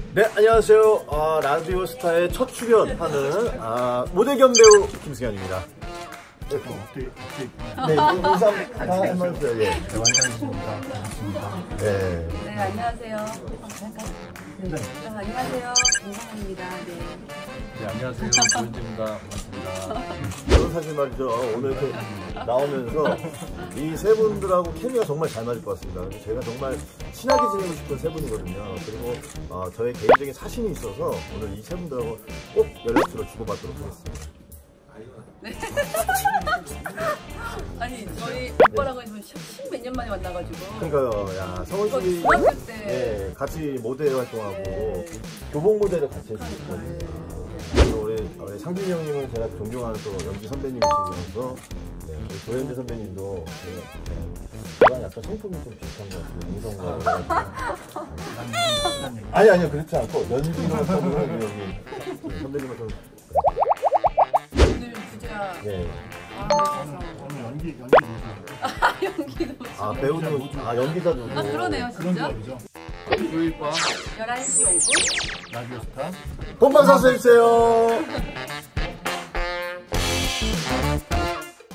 네, 안녕하세요. 라디오 스타의 첫 출연하는 모델 겸 배우 김승현입니다. 네, 인사 다 해주세요. 예. 네, 완전입니다. 반갑습니다. 네. 네, 안녕하세요. 안녕하세요. 김성현입니다. 네. 네, 안녕하세요. 조현진입니다. 반갑습니다. 저는 사실 말이죠. 오늘 이렇게 나오면서 이 세 분들하고 케미가 정말 잘 맞을 것 같습니다. 그래서 제가 정말 친하게 지내고 싶은 세 분이거든요. 그리고 저의 개인적인 사심이 있어서 오늘 이 세 분들하고 꼭 연락처를 주고받도록 하겠습니다. 네. 아니, 저희 오빠랑은 십몇 년 만에 만나가지고. 그러니까요. 야, 성훈씨 중학교 때. 네, 같이 모델 활동하고 교복 모델을 같이 했었거든요. 그리고 우리 상준이 형님은 제가 존경하는 또 연기 선배님이시면서 우리 조현재 선배님도 저랑 약간 성품이 좀 비슷한 것 같아요. 인성과 아니요 그렇지 않고 연기만 하면 여기 선배님은 좀 오늘 주제가. 네. 오늘 연기 연기도. 배우도 연기자도 그러네요, 그런 진짜. job이죠. 교육과 11시 5분. 라디오 스타. 본방 사수해주세요.